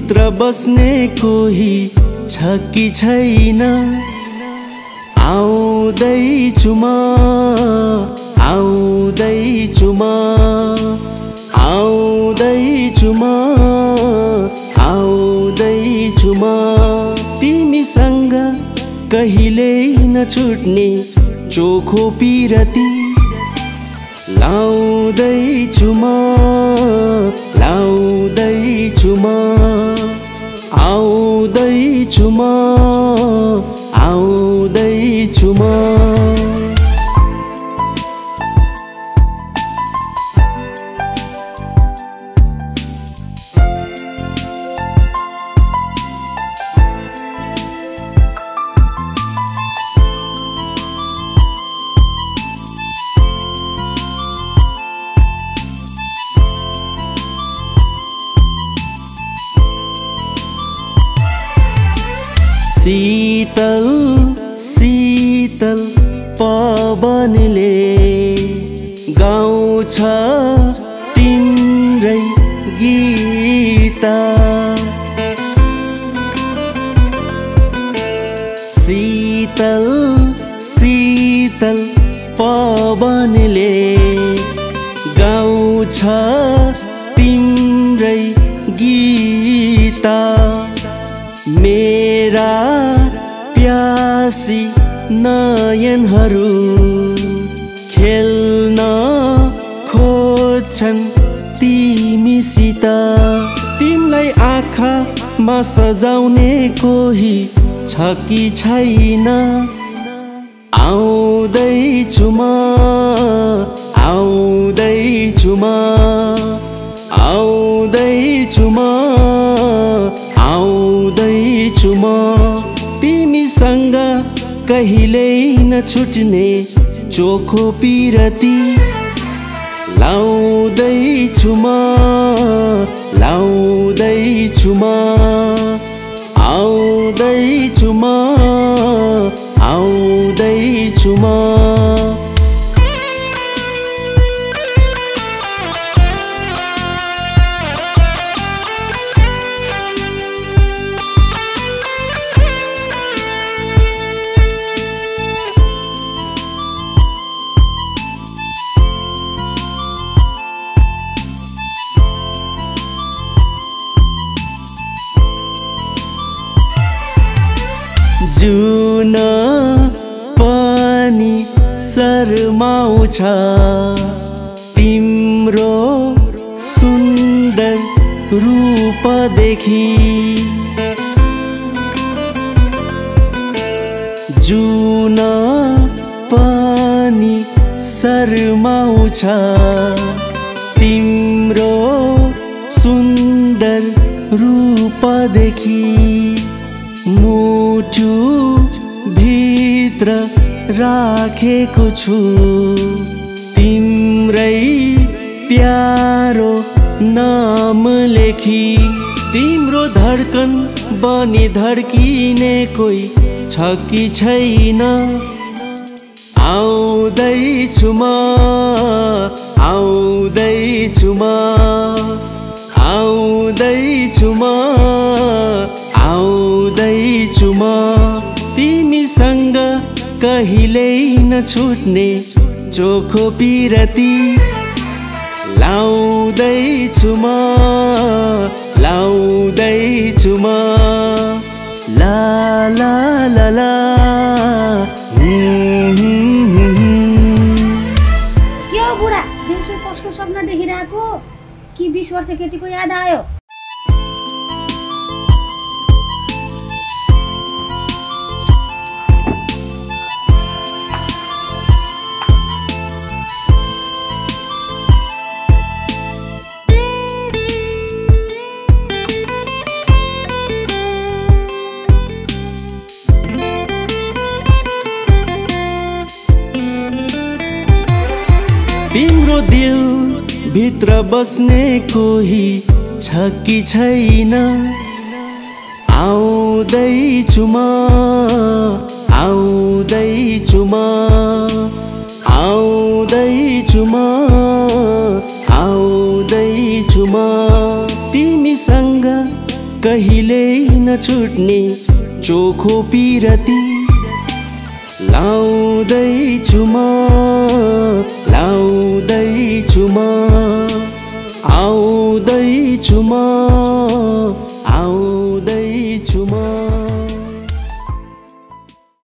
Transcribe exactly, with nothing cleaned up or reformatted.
भित्र बस्ने कोही छ कि छैन। आउँदैछु म आउँदैछु म आउँदैछु म आउँदैछु म तिमीसँग कहिल्यै नछुट्ने चोखो पिरती लाउँदैछु म लाउँदैछु म आउँदैछु म आउँदैछु म। शीतल शीतल पवनले गाउँछ तिम्रै गीत। शीतल शीतल पवनले गाउँछ तिम्रै गीत। मेरा प्यासी नयनहरू खेल्न खोज्छन् तिमीसित। तिमीलाई आँखामा सजाउने कोही छ कि छैन। आउँदैछु म आउँदैछु म आउँदैछु म आउँदैछु म तिमीसँग कहिल्यै नछुट्ने चोखो पिरती लाउँदैछु म लाउँदैछु म आउँदैछु म आउँदैछु म। जुन पनि शर्माउँछ तिम्रो सुन्दर रूप देखि। जुन पनि शर्माउँछ तिम्रो सुन्दर रूप देखि। मुटु भित्र राखेको छु तिम्रै प्यारो नाम लेखी। तिम्रो धड्कन बनी धड्किने कोही छ कि छैन। आउँदैछु म आउँदैछु म आउँदैछु म आउँदैछु म तिमीसँग कहिल्यै नछुट्ने चोखो पिरती लाउँदैछु म लाउँदैछु म ला ला ला ला। के हो बुढा, दिउँसो कसको सपना देखिरहेको कि बीस वर्ष केटीको याद आयो? तिम्रो दिल भित्र बस्ने कोही छ कि छैन। आउँदैछु म आउँदैछु म आउँदैछु म आउँदैछु म तिमीसँग कहिल्यै नछुट्ने चोखो पिरती लाउँदैछु म लाउँदैछु म आउँदैछु म आउँदैछु म